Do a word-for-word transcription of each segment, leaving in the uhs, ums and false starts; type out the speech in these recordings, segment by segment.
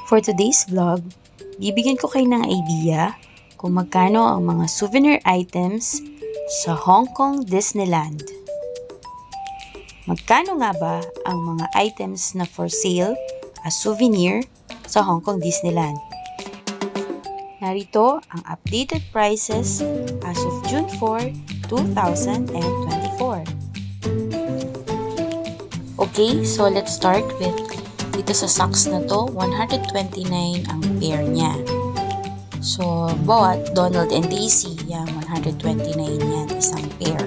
For today's vlog, bibigyan ko kayo ng idea kung magkano ang mga souvenir items sa Hong Kong Disneyland. Magkano nga ba ang mga items na for sale as souvenir sa Hong Kong Disneyland? Narito ang updated prices as of June fourth, two thousand twenty-four. Okay, so let's start with dito sa socks na to, one hundred twenty-nine ang pair niya. So, bawat Donald and Daisy, yan, one hundred twenty-nine yan, isang pair.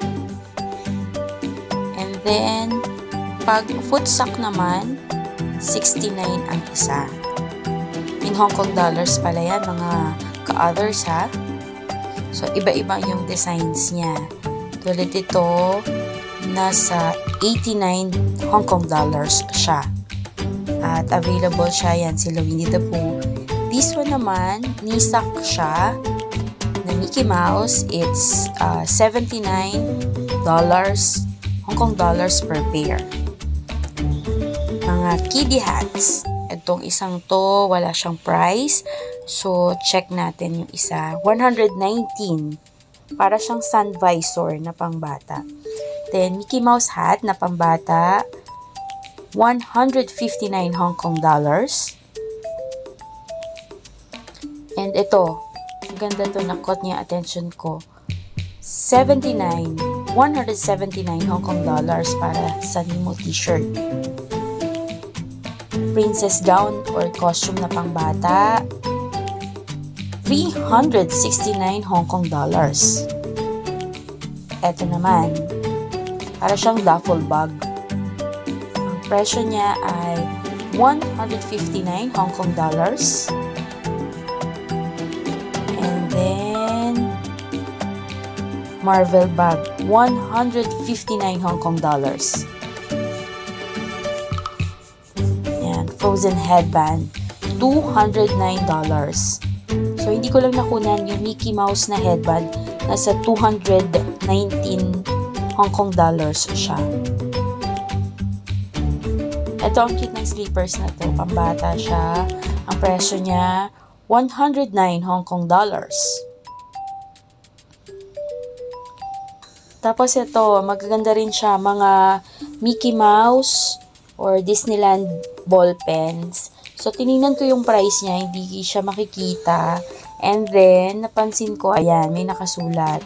And then, pag foot sock naman, sixty-nine ang isa. In Hong Kong dollars pala yan, mga ka-others ha. So, iba-iba yung designs niya. Tulad ito, nasa eighty-nine Hong Kong dollars siya. At available siya yan, si Winnie the Pooh. This one naman, nisak siya na Mickey Mouse. It's uh, seventy-nine dollars Hong Kong dollars per pair. Mga kiddie hats. Itong isang to, wala siyang price. So, check natin yung isa. one hundred nineteen. Para siyang sun visor na pangbata. Then, Mickey Mouse hat na pambata, one hundred fifty-nine Hong Kong dollars. And ito, ang ganda to, na-caught niya attention ko. seventy-nine, one hundred seventy-nine Hong Kong dollars para sa Nemo t-shirt. Princess gown or costume na pangbata, three hundred sixty-nine Hong Kong dollars. Ito naman, para siyang duffel bag. Ang presyo niya ay one hundred fifty-nine Hong Kong dollars. And then, Marvel bag, one hundred fifty-nine Hong Kong dollars. Yan, Frozen headband, two hundred nine dollars. So, hindi ko lang nakunan yung Mickey Mouse na headband, nasa two hundred nineteen Hong Kong dollars siya. Ito ang cute ng slippers na to. Pambata siya. Ang presyo niya, one hundred nine Hong Kong dollars. Tapos ito, magaganda rin siya. Mga Mickey Mouse or Disneyland ball pens. So, tinignan ko yung price niya. Hindi siya makikita. And then, napansin ko, ayan, may nakasulat.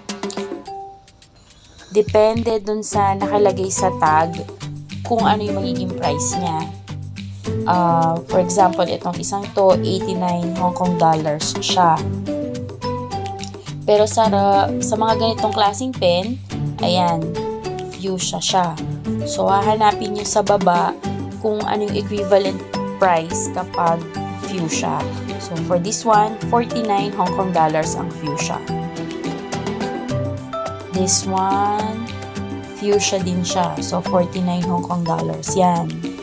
Depende dun sa nakalagay sa tag kung ano yung magiging price niya. Uh, for example, itong isang to, eighty-nine Hong Kong dollars siya. Pero sa, sa mga ganitong klaseng pen, ayan, fuchsia siya. So, hahanapin nyo sa baba kung ano yung equivalent price kapag fuchsia. So, for this one, forty-nine Hong Kong dollars ang fuchsia. This one, fuchsia din siya. So, forty-nine Hong Kong dollars. Yan.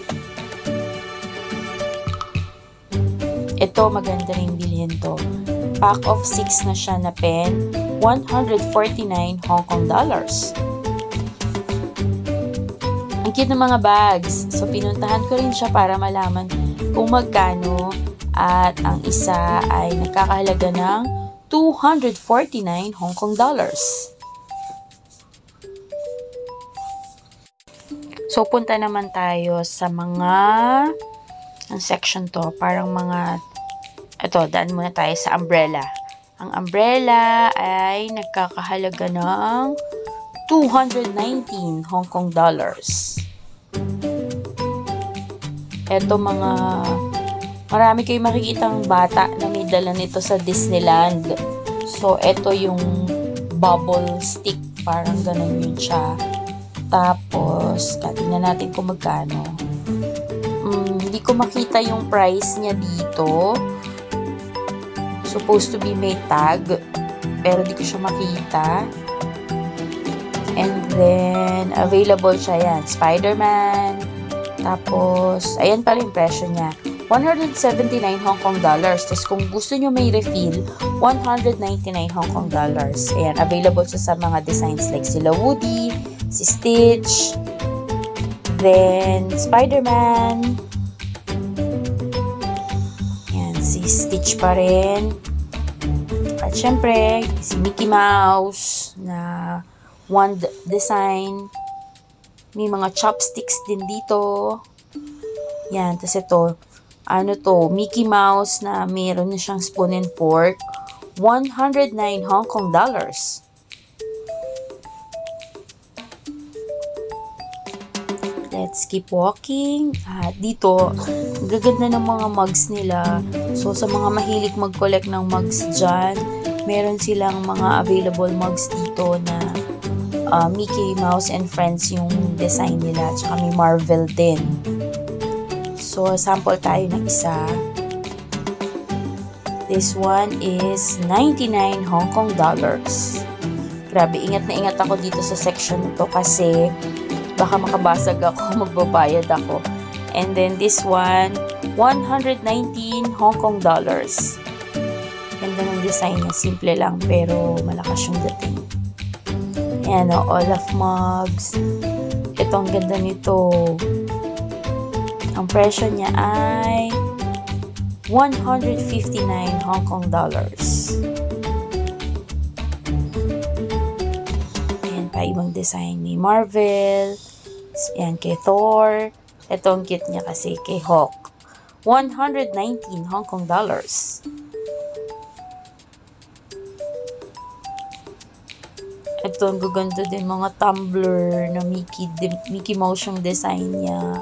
Ito, maganda rin bilhin to. Pack of six na siya na pen. one hundred forty-nine Hong Kong dollars. Ang cute ng mga bags. So, pinuntahan ko rin siya para malaman kung magkano. At ang isa ay nagkakahalaga ng two hundred forty-nine Hong Kong dollars. So, punta naman tayo sa mga, ang section to, parang mga, ito, daan muna tayo sa umbrella. Ang umbrella ay nagkakahalaga ng two hundred nineteen Hong Kong dollars. Ito mga, marami kayong makikitang bata na may dala nito sa Disneyland. So, ito yung bubble stick, parang ganun yun siya. Tapos, tingnan natin kung magkano. Hmm, hindi ko makita yung price niya dito. Supposed to be may tag. Pero di ko siya makita. And then, available siya yan. Spider-Man. Tapos, ayan pala yung presyo niya. one hundred seventy-nine Hong Kong dollars. Tapos, kung gusto nyo may refill, one hundred ninety-nine Hong Kong dollars. Ayan, available siya sa mga designs like sila Woody, si Stitch, then Spider-Man, si Stitch pa rin. At syempre, si Mickey Mouse na wand design. May mga chopsticks din dito. Yan, tapos ito, ano to, Mickey Mouse na meron na siyang spoon and fork. one hundred nine Hong Kong dollars. Let's keep walking. At dito, gaganda ng mga mugs nila. So, sa mga mahilig mag-collect ng mugs dyan, meron silang mga available mugs dito na uh, Mickey Mouse and Friends yung design nila. Tsaka may Marvel din. So, sample tayo ng isa. This one is ninety-nine Hong Kong dollars. Grabe, ingat na ingat ako dito sa section nito kasi baka makabasag ako, magbabayad ako. And then this one, one hundred nineteen Hong Kong dollars. Ganda ng design niya, simple lang pero malakas yung dating. Ayan o, Olaf mugs. Ito ang ganda nito. Ang presyo niya ay one hundred fifty-nine Hong Kong dollars. Ayan pa, ibang design ni Marvel. Ayan, kay Thor. Ito ang cute niya kasi kay Hulk. one hundred nineteen Hong Kong dollars. Ito ang gaganda din, mga tumbler na Mickey, Mickey Mouse yung design niya.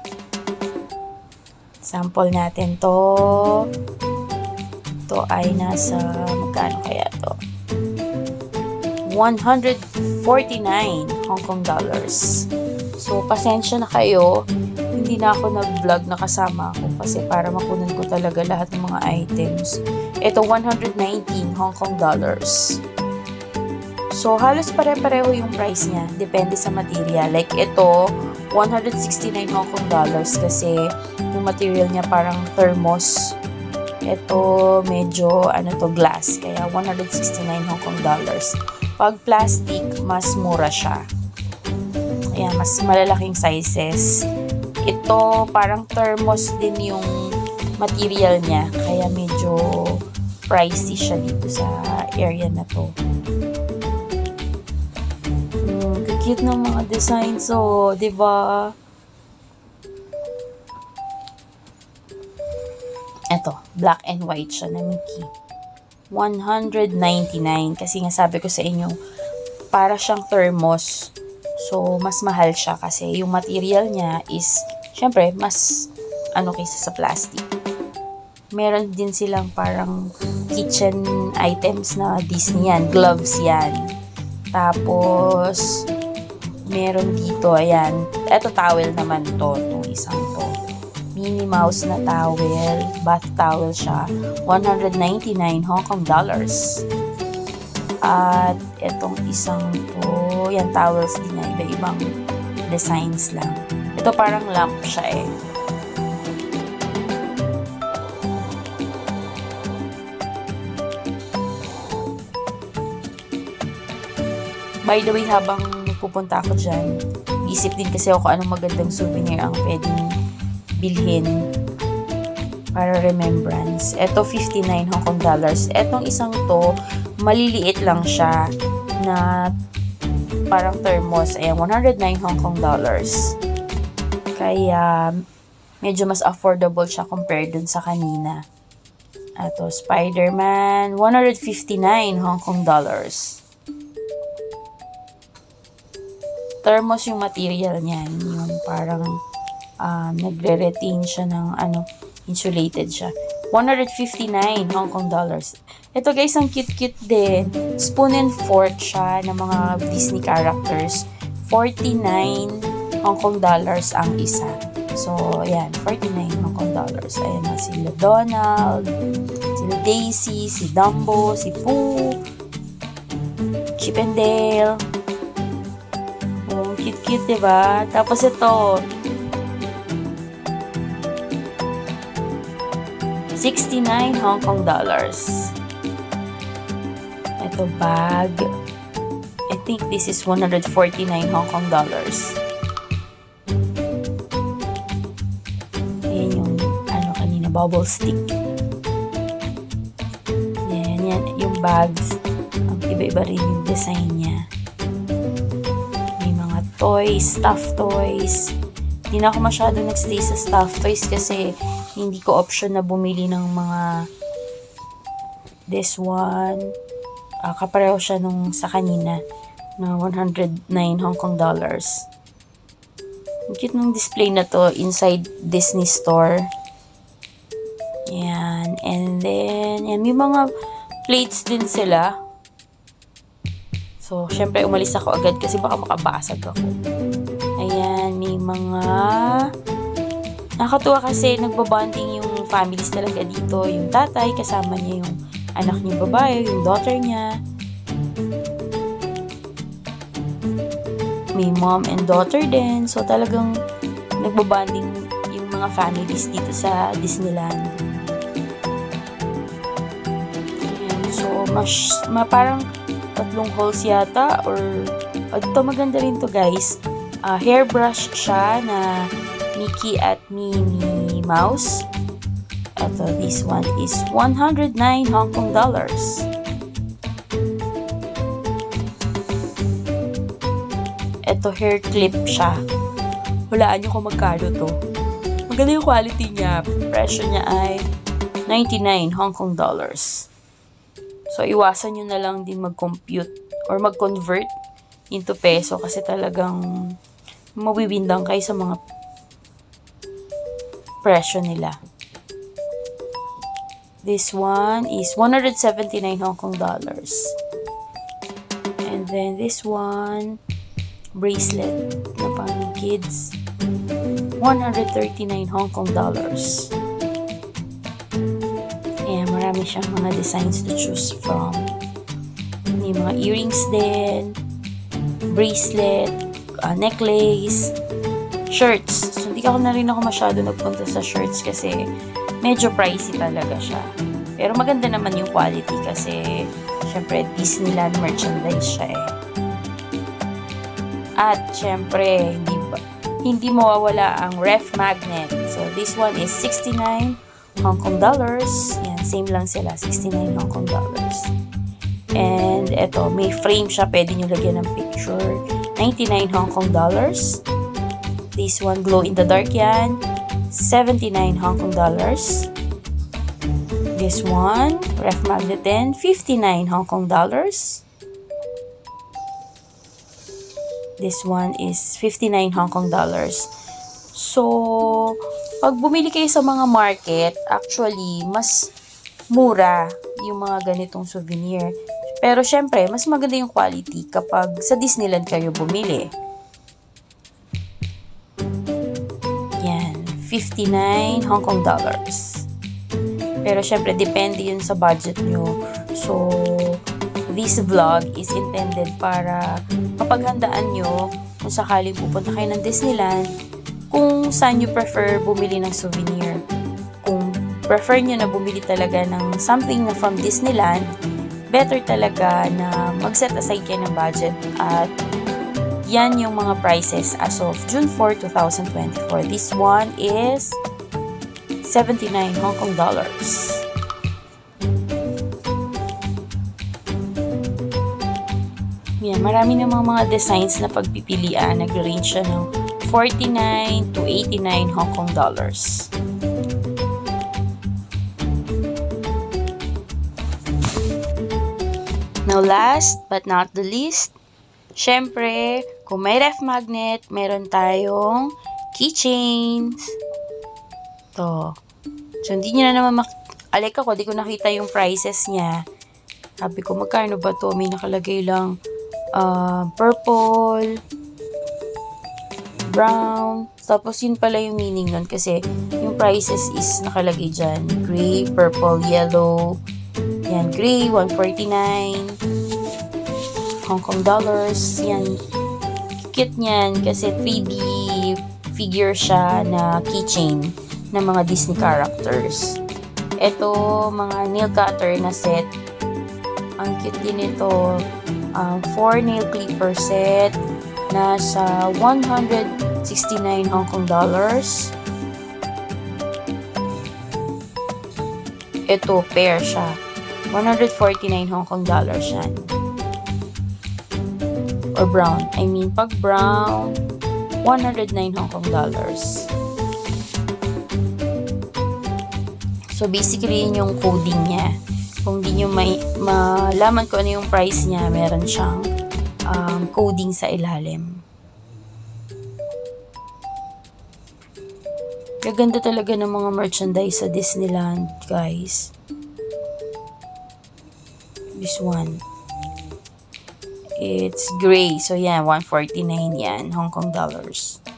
Sample natin to. Ito ay nasa, magkano kaya to? one hundred forty-nine Hong Kong dollars. So, pasensya na kayo. Hindi na ako nag-vlog na kasama ako kasi para makunan ko talaga lahat ng mga items. Ito, one hundred nineteen Hong Kong dollars. So, halos pare-pareho yung price niya. Depende sa material. Like, ito, one hundred sixty-nine Hong Kong dollars kasi yung material niya parang thermos. Ito, medyo, ano to, glass. Kaya, one hundred sixty-nine Hong Kong dollars. Pag plastic, mas mura siya. Ayan, mas malalaking sizes. Ito, parang thermos din yung material niya. Kaya medyo pricey siya dito sa area na to. Hmm, cute ng mga designs. So, diba? Ito, black and white siya na Mickey. one hundred ninety-nine. Kasi nga sabi ko sa inyo, para siyang thermos. So, mas mahal siya kasi yung material niya is, syempre, mas ano kaysa sa plastic. Meron din silang parang kitchen items na Disney yan. Gloves yan. Tapos, meron dito, ayan. Eto towel naman to. Itong isang to. Minnie Mouse na towel. Bath towel siya. one hundred ninety-nine Hong Kong dollars. At etong isang to, yan towels din na iba-ibang designs lang. Ito parang lamp siya eh. By the way, habang pupunta ako dyan, isip din kasi ako anong magandang souvenir ang pwedeng bilhin para remembrance. Ito, fifty-nine Hong Kong dollars. Etong isang to, maliliit lang siya na parang thermos. Ayan, one hundred nine Hong Kong dollars. Kaya, medyo mas affordable siya compared dun sa kanina. Ito, Spider-Man, one hundred fifty-nine Hong Kong dollars. Thermos yung material niyan. Yung parang um, nagre-retain siya ng ano, insulated siya. one hundred fifty-nine Hong Kong dollars. Ito guys, ang cute-cute din. Spoon and fork siya ng mga Disney characters. forty-nine Hong Kong dollars ang isa. So, ayan, forty-nine Hong Kong dollars. Ayan na sila Donald, sila Daisy, si Dumbo, si Pooh, Chip and Dale. Oh, cute-cute, diba? Tapos ito, sixty-nine Hong Kong dollars. Ito bag. I think this is one hundred forty-nine Hong Kong dollars. Ayan yung ano kanina, bubble stick. bags. Ang iba-iba rin yung design niya. May mga toys, stuffed toys. Hindi na ako masyado nagstay sa stuffed toys kasi hindi ko option na bumili ng mga this one. Uh, kapareho siya nung sa kanina na one hundred nine Hong Kong dollars. Ang cute ng display na to inside Disney Store. Yan. And then, yan, may mga plates din sila. So, syempre, umalis ako agad kasi baka makabasag ako. Ayan, may mga... Nakakatuwa kasi nagbabonding yung families talaga dito. Yung tatay, kasama niya yung anak niya babae, yung daughter niya. May mom and daughter din. So, talagang nagbabonding yung mga families dito sa Disneyland. Ayan, so, mas, ma, parang tatlong holes yata or oh, ito maganda rin to guys. Uh, hairbrush siya na Mickey at Minnie Mouse. Ito, this one is one hundred nine Hong Kong dollars. Ito, hair clip siya. Hulaan nyo kung magkano to. Maganda yung quality niya. Presyo niya ay ninety-nine Hong Kong dollars. So, iwasan nyo na lang din mag-compute or mag-convert into peso kasi talagang mabibindang kayo sa mga presyo nila. This one is one hundred seventy-nine Hong Kong dollars. And then this one, bracelet na pang kids, one hundred thirty-nine Hong Kong dollars. Ayan, marami siyang mga designs to choose from. May mga earrings din, bracelet, uh, necklace, shirts. So, hindi ako na rin ako masyado nagpunta sa shirts kasi medyo pricey talaga siya. Pero maganda naman yung quality kasi syempre Disneyland merchandise siya eh. At syempre, hindi, ba, hindi mawawala ang ref magnet. So, this one is sixty-nine Hong Kong dollars. Yan, same lang sila, sixty-nine Hong Kong dollars. And eto, may frame siya, pwede nyo lagyan ng picture. ninety-nine Hong Kong dollars. This one, glow in the dark yan. seventy-nine Hong Kong dollars. This one, ref magnet din, fifty-nine Hong Kong dollars. This one is fifty-nine Hong Kong dollars. So, pag bumili kayo sa mga market, actually, mas mura yung mga ganitong souvenir. Pero, syempre, mas maganda yung quality kapag sa Disneyland kayo bumili. Yan, fifty-nine Hong Kong dollars. Pero, syempre, depende yun sa budget nyo. So, this vlog is intended para mapaghandaan nyo kung sakaling pupunta kayo ng Disneyland, kung saan nyo prefer bumili ng souvenir. Kung prefer nyo na bumili talaga ng something na from Disneyland, better talaga na mag-set aside kayo ng budget. At yan yung mga prices as of June fourth, twenty twenty-four. This one is seventy-nine Hong Kong dollars. Yan, marami namang mga designs na pagpipilian. Nag-range siya ng forty-nine to eighty-nine Hong Kong dollars. Now, last but not the least, syempre, kung may ref magnet, meron tayong keychains. To. So, hindi nyo na naman mak- Alek ako, di ko nakita yung prices niya. Sabi ko, magkano ba to? May nakalagay lang uh, purple, brown. Tapos, yun pala yung meaning nun. Kasi, yung prices is nakalagay dyan. Gray, purple, yellow. Yan, gray, one forty-nine Hong Kong dollars. Yan, cute niyan kasi three D figure siya na keychain ng mga Disney characters. Ito, mga nail cutter na set. Ang cute din ito. Um, four nail clipper set. Nasa one hundred sixty-nine Hong Kong dollars. Ito, pair siya. one hundred forty-nine Hong Kong dollars yan. Or brown. I mean, pag brown, one hundred nine Hong Kong dollars. So, basically, yun yung coding niya. Kung di nyo may, malaman ko ano yung price niya, meron siyang um, coding sa ilalim. Gaganda talaga ng mga merchandise sa Disneyland, guys. This one. It's gray. So, yan. one forty-nine yan. Hong Kong dollars.